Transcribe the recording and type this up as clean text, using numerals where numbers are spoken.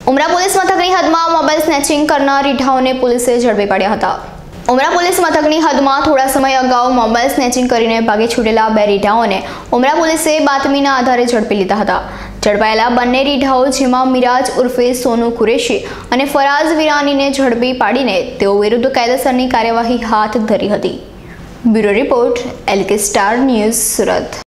ઉમરા police મથકની હદમાં mobile snatching કરનાર રીઢાઓને પોલીસે ઝડપી પાડ્યા હતા। ઉમરા પોલીસ મથકની હદમાં થોડા સમય અગાઉ મોબાઈલ સ્નેચિંગ કરીને ભાગી છૂટેલા બે રીઢાઓને ઉમરા પોલીસે બાતમીના આધારે ઝડપી લીધા હતા। ઝડપાયેલા બંને રીઢાઓ જેમાં મિરાજ ઉર્ફે સોનુ કુરેશી અને ફરાઝ વિરાનીને ઝડપી પાડીને તેઓ વિરુદ્ધ કાયદેસરની કાર્યવાહી હાથ ધરી હતી। Bureau report LK star news Surat.